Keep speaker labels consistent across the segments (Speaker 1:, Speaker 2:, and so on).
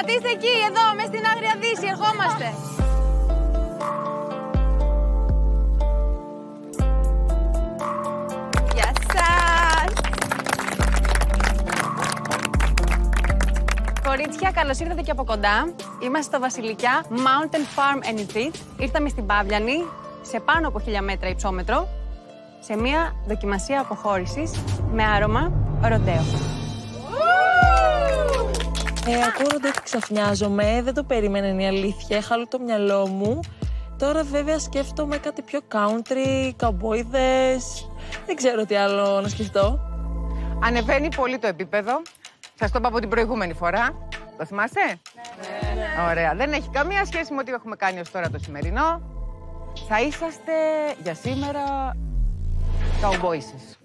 Speaker 1: Κρατήστε εκεί, εδώ, μες στην Άγρια Δύση, ερχόμαστε. Γεια σας. Κορίτσια, καλώς ήρθατε και από κοντά. Είμαστε στο Βασιλικιά Mountain Farm and Retreat. Ήρθαμε στην Παύλιανη, σε πάνω από 1000 μέτρα υψόμετρο, σε μία δοκιμασία αποχώρησης με άρωμα ροντέο.
Speaker 2: Ακούω ροντέο και ξαφνιάζομαι, δεν το περίμενα, είναι η αλήθεια, έχαλω το μυαλό μου. Τώρα βέβαια σκέφτομαι κάτι πιο country, καμπόιδες, δεν ξέρω τι άλλο να σκεφτώ.
Speaker 3: Ανεβαίνει πολύ το επίπεδο. Σας το είπα από την προηγούμενη φορά. Το θυμάστε? Ναι. Ωραία. Δεν έχει καμία σχέση με ό,τι έχουμε κάνει ως τώρα το σημερινό. Θα είσαστε για σήμερα καουμπόισες.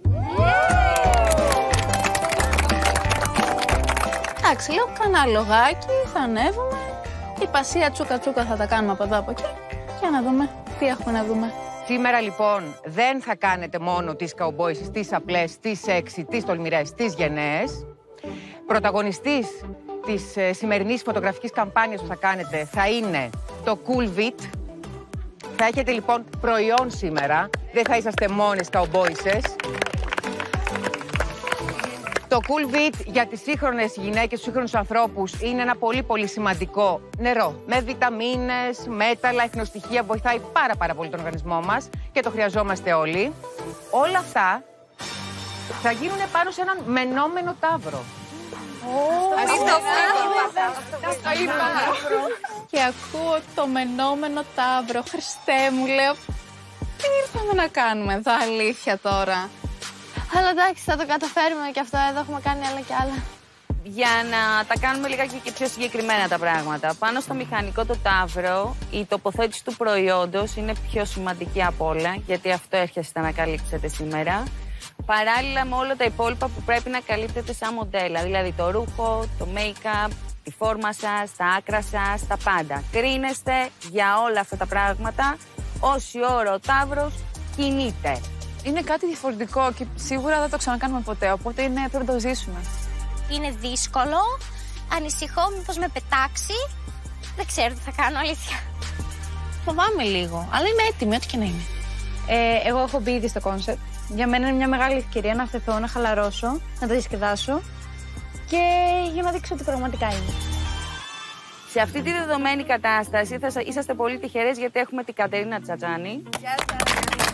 Speaker 4: Εντάξει, λέω κανένα λογάκι, θα ανέβουμε. Η πασία τσούκα-τσούκα θα τα κάνουμε από εδώ από εκεί. Για να δούμε τι έχουμε να δούμε.
Speaker 3: Σήμερα λοιπόν δεν θα κάνετε μόνο τις καουμπόισες, τις απλές, τις σεξι, τις τολμηρές, τις γενναίες. Πρωταγωνιστής της σημερινής φωτογραφικής καμπάνιας που θα κάνετε θα είναι το Cool Vit. Θα έχετε λοιπόν προϊόν σήμερα, δεν θα είσαστε μόνες καουμπόισες. Το Cool Vit για τις σύγχρονες γυναίκες, τους σύγχρονους ανθρώπους είναι ένα πολύ σημαντικό νερό. Με βιταμίνες, μέταλλα, ιχνοστοιχεία, βοηθάει πάρα πολύ τον οργανισμό μας και το χρειαζόμαστε όλοι. Όλα αυτά θα γίνουν πάνω σε έναν μενόμενο ταύρο.
Speaker 4: Και ακούω το μενόμενο ταύρο. Χριστέ μου, λέω, τι ήρθαμε να κάνουμε εδώ, αλήθεια τώρα.
Speaker 5: Αλλά εντάξει, θα το καταφέρουμε και αυτό, εδώ έχουμε κάνει άλλα και άλλα.
Speaker 6: Για να τα κάνουμε λιγάκι και πιο συγκεκριμένα τα πράγματα. Πάνω στο μηχανικό το ταύρο, η τοποθέτηση του προϊόντος είναι πιο σημαντική από όλα, γιατί αυτό έρχεστε να καλύψετε σήμερα. Παράλληλα με όλα τα υπόλοιπα που πρέπει να καλύπτετε σαν μοντέλα, δηλαδή το ρούχο, το make-up, τη φόρμα σας, τα άκρα σας, τα πάντα. Κρίνεστε για όλα αυτά τα πράγματα όση ώρα ο ταύρος κινείται.
Speaker 1: Είναι κάτι διαφορετικό και σίγουρα δεν το ξανακάνουμε ποτέ, οπότε πρέπει να το ζήσουμε.
Speaker 5: Είναι δύσκολο, ανησυχώ μήπως με πετάξει. Δεν ξέρω τι θα κάνω, αλήθεια.
Speaker 4: Φοβάμαι λίγο, αλλά είμαι έτοιμη, ό,τι και να είναι.
Speaker 1: Εγώ έχω μπει ήδη στο κόνσεπτ. Για μένα είναι μια μεγάλη ευκαιρία να αφαιθώ, να χαλαρώσω, να το διασκεδάσω και για να δείξω ότι πραγματικά είναι.
Speaker 6: Σε αυτή τη δεδομένη κατάσταση θα είσαστε πολύ τυχερές γιατί έχουμε την Κατερίνα Τσατζάνη.
Speaker 5: Γεια σας.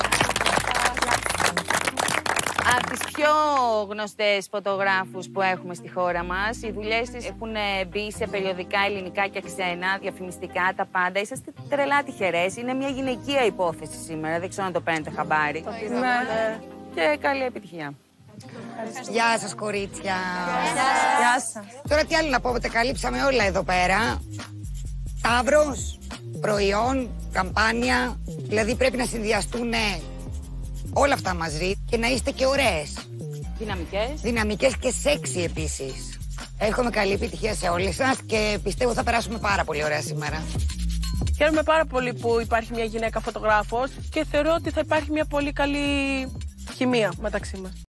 Speaker 6: Από τις πιο γνωστές φωτογράφους που έχουμε στη χώρα μας. Οι δουλειές της έχουν μπει σε περιοδικά ελληνικά και ξένα, διαφημιστικά, τα πάντα. Είσαστε τρελά τυχερές. Είναι μια γυναικεία υπόθεση σήμερα. Δεν ξέρω αν το παίρνετε χαμπάρι.
Speaker 1: Ναι.
Speaker 6: Και καλή επιτυχία.
Speaker 7: Γεια σας, κορίτσια.
Speaker 1: Γεια σας.
Speaker 7: Τώρα τι άλλο να πω, τα καλύψαμε όλα εδώ πέρα. Ταύρος, προϊόν, καμπάνια. Δηλαδή πρέπει να συνδυαστούν όλα αυτά μαζί και να είστε και ωραίες.
Speaker 6: Δυναμικές.
Speaker 7: Δυναμικές και σεξι επίσης. Εύχομαι καλή επιτυχία σε όλες σας και πιστεύω θα περάσουμε πάρα πολύ ωραία σήμερα.
Speaker 2: Χαίρομαι πάρα πολύ που υπάρχει μια γυναίκα φωτογράφος και θεωρώ ότι θα υπάρχει μια πολύ καλή χημεία μεταξύ μας.